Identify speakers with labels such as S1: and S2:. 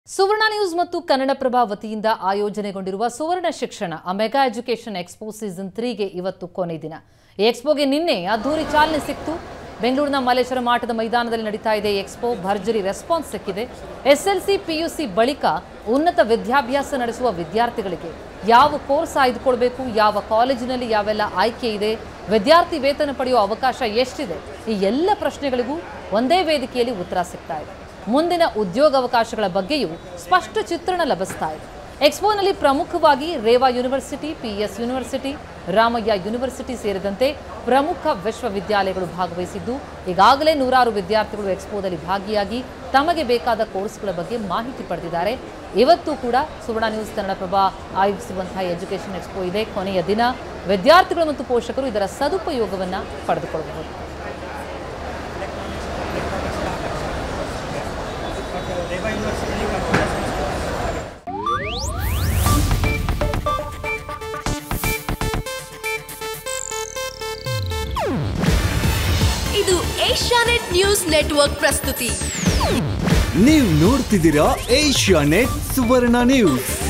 S1: ಸುವರ್ಣ news ಮತ್ತು ಕನ್ನಡಪ್ರಭ ವತಿಯಿಂದ ಆಯೋಜನೆಗೊಂಡಿರುವ ಸುವರ್ಣ ಶಿಕ್ಷಣ ಮೆಗಾ ಎಜುಕೇಷನ್ ಎಕ್ಸ್ಪೋ ಸೀಸನ್-3 ಗೆ ಇವತ್ತು ಕೊನೆ ದಿನ. ಈ ಎಕ್ಸ್ಪೋಗೆ ನಿನ್ನೆ ಅದ್ದೂರಿ ಚಾಲನೆ ಸಿಕ್ತು. ಬೆಂಗಳೂರಿನ ಮಲ್ಲೇಶ್ವರಂ ಆಟದ ಮೈದಾನದಲ್ಲಿ ನಡೀತಾ ಇದೆ ಎಕ್ಸ್ಪೋ. ಭರ್ಜರಿ ರೆಸ್ಪಾನ್ಸ್ ಸಿಕ್ಕಿದೆ. ಎಸ್ಎಲ್ಸಿ ಪಿಯುಸಿ ಬಳಿಕ ಉನ್ನತ ವಿದ್ಯಾಭ್ಯಾಸ ನಡೆಸುವ ವಿದ್ಯಾರ್ಥಿಗಳಿಗೆ ಯಾವ ಕೋರ್ಸ್ ಆಯ್ದುಕೊಳ್ಳಬೇಕು, ಯಾವ ಕಾಲೇಜಿನಲ್ಲಿ ಯಾವೆಲ್ಲ ಆಯ್ಕೆ ಇದೆ, ವಿದ್ಯಾರ್ಥಿ ವೇತನ ಪಡೆಯುವ ಅವಕಾಶ ಎಷ್ಟಿದೆ, ಈ ಎಲ್ಲ ಪ್ರಶ್ನೆಗಳಿಗೂ ಒಂದೇ ವೇದಿಕೆಯಲ್ಲಿ ಉತ್ತರ ಸಿಗ್ತಾ ಇದೆ. ಮುಂದಿನ ಉದ್ಯೋಗಾವಕಾಶಗಳ ಬಗ್ಗೆಯೂ ಸ್ಪಷ್ಟ ಚಿತ್ರಣ ಲಭಿಸ್ತಾ ಇದೆ. ಎಕ್ಸ್ಪೋನಲ್ಲಿ ಪ್ರಮುಖವಾಗಿ Reva university, PS university, Ramaiah university ಸೇರಿದಂತೆ ಪ್ರಮುಖ ವಿಶ್ವವಿದ್ಯಾಲಯಗಳು ಭಾಗವಹಿಸಿದ್ದು, ಈಗಾಗಲೇ ನೂರಾರು ವಿದ್ಯಾರ್ಥಿಗಳು ಎಕ್ಸ್ಪೋದಲ್ಲಿ ಭಾಗಿಯಾಗಿ ತಮಗೆ ಬೇಕಾದ ಕೋರ್ಸ್ಗಳ ಬಗ್ಗೆ ಮಾಹಿತಿ ಪಡೆದಿದ್ದಾರೆ. ಇವತ್ತು ಕೂಡ ಸುವರ್ಣ ನ್ಯೂಸ್ ಕನ್ನಡಪ್ರಭ ಆಯೋಜಿಸುವಂತಹ ಎಜುಕೇಷನ್ ಎಕ್ಸ್ಪೋ ಇದೆ. ಕೊನೆಯ ದಿನ ವಿದ್ಯಾರ್ಥಿಗಳು ಮತ್ತು ಪೋಷಕರು ಇದರ ಸದುಪಯೋಗವನ್ನು ಪಡೆದುಕೊಳ್ಳಬಹುದು.
S2: ಇದು ಏಷ್ಯಾನೆಟ್ ನ್ಯೂಸ್ ನೆಟ್ವರ್ಕ್ ಪ್ರಸ್ತುತಿ.
S3: ನೀವು ನೋಡ್ತಿದ್ದೀರಾ ಏಷ್ಯಾನೆಟ್ ಸುವರ್ಣ ನ್ಯೂಸ್.